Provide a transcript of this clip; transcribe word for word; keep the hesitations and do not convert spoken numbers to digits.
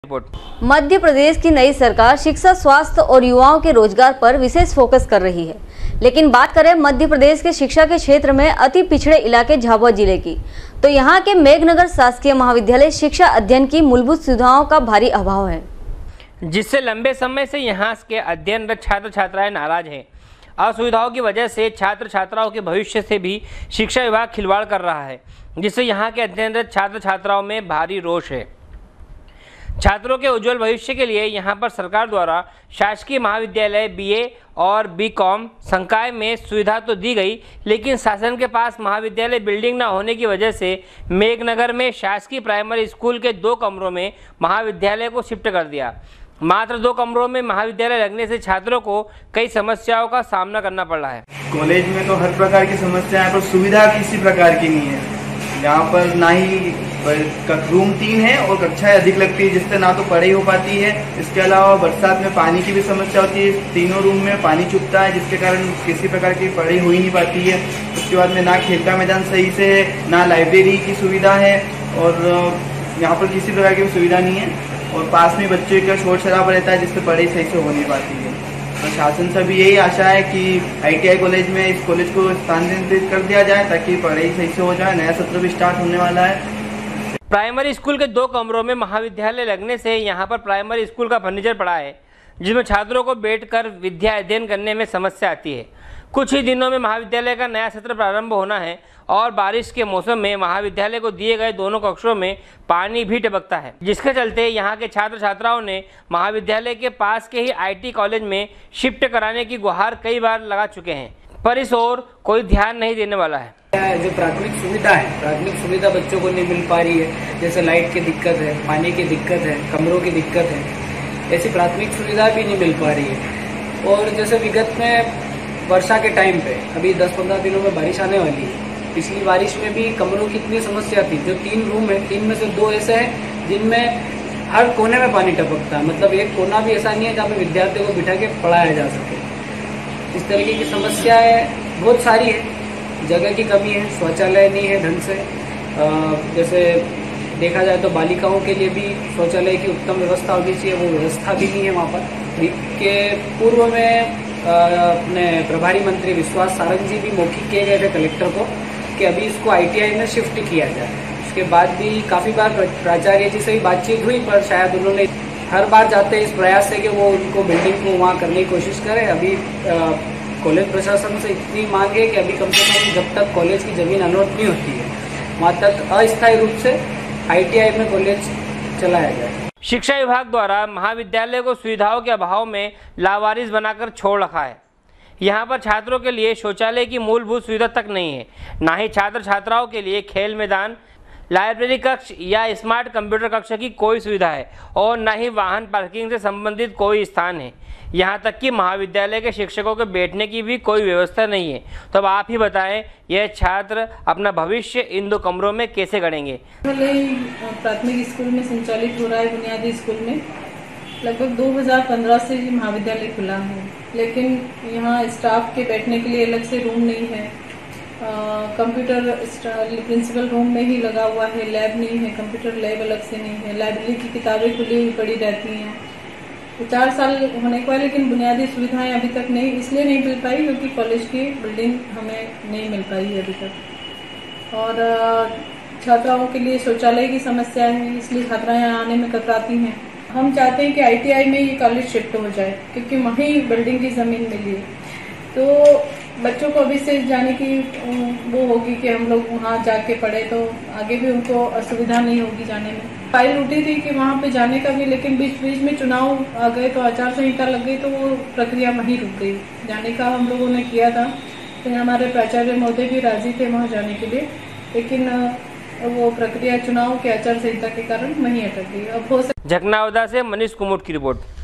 मध्य प्रदेश की नई सरकार शिक्षा, स्वास्थ्य और युवाओं के रोजगार पर विशेष फोकस कर रही है। लेकिन बात करें मध्य प्रदेश के शिक्षा के क्षेत्र में अति पिछड़े इलाके झाबुआ जिले की, तो यहाँ के मेघनगर शासकीय महाविद्यालय शिक्षा अध्ययन की मूलभूत सुविधाओं का भारी अभाव है, जिससे लंबे समय से यहाँ के अध्ययनरत छात्र छात्राएं नाराज हैं। असुविधाओं की वजह से छात्र छात्राओं के भविष्य से भी शिक्षा विभाग खिलवाड़ कर रहा है, जिससे यहाँ के अध्ययनरत छात्र छात्राओं में भारी रोष है। छात्रों के उज्जवल भविष्य के लिए यहाँ पर सरकार द्वारा शासकीय महाविद्यालय बीए और बीकॉम संकाय में सुविधा तो दी गई, लेकिन शासन के पास महाविद्यालय बिल्डिंग न होने की वजह से मेघनगर में शासकीय प्राइमरी स्कूल के दो कमरों में महाविद्यालय को शिफ्ट कर दिया। मात्र दो कमरों में महाविद्यालय लगने से छात्रों को कई समस्याओं का सामना करना पड़ रहा है। कॉलेज में तो हर प्रकार की समस्या है, पर सुविधा किसी प्रकार की नहीं है। यहाँ पर ना ही रूम तीन है और कक्षाएं अधिक लगती है, जिससे ना तो पढ़ाई हो पाती है। इसके अलावा बरसात में पानी की भी समस्या होती है। तीनों रूम में पानी चुभता है, जिसके कारण किसी प्रकार की पढ़ाई हो ही नहीं पाती है। उसके बाद में ना खेल का मैदान सही से है, ना लाइब्रेरी की सुविधा है, और यहाँ पर किसी प्रकार की सुविधा नहीं है। और पास में बच्चों का शोर शराबा रहता है, जिससे पढ़ाई सही से हो नहीं पाती है। प्रशासन से भी यही आशा है कि आईटीआई कॉलेज में इस कॉलेज को स्थानांतरित कर दिया जाए, ताकि पढ़ाई सही से हो जाए। नया सत्र भी स्टार्ट होने वाला है। प्राइमरी स्कूल के दो कमरों में महाविद्यालय लगने से यहाँ पर प्राइमरी स्कूल का फर्नीचर पड़ा है, जिसमें छात्रों को बैठकर विद्या अध्ययन करने में समस्या आती है। कुछ ही दिनों में महाविद्यालय का नया सत्र प्रारंभ होना है और बारिश के मौसम में महाविद्यालय को दिए गए दोनों कक्षों में पानी भी टपकता है, जिसके चलते यहाँ के छात्र छात्राओं ने महाविद्यालय के पास के ही आईटी कॉलेज में शिफ्ट कराने की गुहार कई बार लगा चुके हैं, पर इस ओर कोई ध्यान नहीं देने वाला है। जो प्राथमिक सुविधा है, प्राथमिक सुविधा बच्चों को नहीं मिल पा रही है। जैसे लाइट की दिक्कत है, पानी की दिक्कत है, कमरों की दिक्कत है, ऐसी प्राथमिक सुविधा भी नहीं मिल पा रही है। और जैसे विगत में वर्षा के टाइम पे अभी दस पंद्रह दिनों में बारिश आने वाली है। पिछली बारिश में भी कमरों की इतनी समस्या थी। जो तीन रूम है, तीन में से दो ऐसे हैं जिनमें हर कोने में पानी टपकता है। मतलब एक कोना भी ऐसा नहीं है जहाँ पे विद्यार्थियों को बिठा के पढ़ाया जा सके। इस तरीके की समस्याएं बहुत सारी है। जगह की कमी है, शौचालय नहीं है ढंग से। जैसे देखा जाए तो बालिकाओं के लिए भी शौचालय की उत्तम व्यवस्था होनी चाहिए, वो व्यवस्था भी नहीं है वहाँ पर। के पूर्व में अपने प्रभारी मंत्री विश्वास सारंग जी भी मौखिक किए गए थे कलेक्टर को कि अभी इसको आईटीआई में शिफ्ट किया जाए। उसके बाद भी काफ़ी बार प्राचार्य जी से ही बातचीत हुई, पर शायद उन्होंने हर बार जाते इस प्रयास से कि वो उनको बिल्डिंग को वहाँ करने की कोशिश करें। अभी कॉलेज प्रशासन से इतनी मांग है कि अभी कम से कम जब तक कॉलेज की जमीन अलॉट नहीं होती है, वहाँ तक अस्थायी रूप से आईटीआई में कॉलेज चलाया जाए। शिक्षा विभाग द्वारा महाविद्यालय को सुविधाओं के अभाव में लावारिस बनाकर छोड़ रखा है। यहाँ पर छात्रों के लिए शौचालय की मूलभूत सुविधा तक नहीं है, ना ही छात्र छात्राओं के लिए खेल मैदान, लाइब्रेरी कक्ष या स्मार्ट कंप्यूटर कक्ष की कोई सुविधा है, और न ही वाहन पार्किंग से संबंधित कोई स्थान है। यहाँ तक कि महाविद्यालय के शिक्षकों के बैठने की भी कोई व्यवस्था नहीं है। तो अब आप ही बताएं, यह छात्र अपना भविष्य इन दो कमरों में कैसे गढ़ेंगे। प्राथमिक स्कूल में संचालित हो रहा है। बुनियादी स्कूल में लगभग दो हज़ार पंद्रह से महाविद्यालय खुला है, लेकिन यहाँ स्टाफ के बैठने के लिए अलग से रूम नहीं है। कंप्यूटर प्रिंसिपल रूम में ही लगा हुआ है, लैब नहीं है, कंप्यूटर लैब अलग से नहीं है। लाइब्रेरी की किताबें खुली हुई पड़ी रहती हैं। तो चार साल होने के बाद लेकिन बुनियादी सुविधाएं अभी तक नहीं, इसलिए नहीं मिल पाई क्योंकि कॉलेज की बिल्डिंग हमें नहीं मिल पाई है अभी तक। और छात्राओं के लिए शौचालय की समस्या है, इसलिए छात्राएं आने में कतराती हैं। हम चाहते हैं कि आईटीआई में ये कॉलेज शिफ्ट हो जाए, क्योंकि वहीं बिल्डिंग की जमीन मिली है। तो बच्चों को अभी से जाने की वो होगी कि हम लोग वहाँ जाके पढ़े, तो आगे भी उनको असुविधा नहीं होगी जाने में। फाइल उठी थी कि वहाँ पे जाने का भी, लेकिन बीच बीच में चुनाव आ गए तो आचार संहिता लग गई, तो वो प्रक्रिया वहीं रुक गई। जाने का हम लोगों ने किया था, तो हमारे प्राचार्य महोदय भी राजी थे वहाँ जाने के लिए, लेकिन वो प्रक्रिया चुनाव के आचार संहिता के कारण वहीं अटक गई। अब हो झकनावदा से मनीष कुमुट की रिपोर्ट।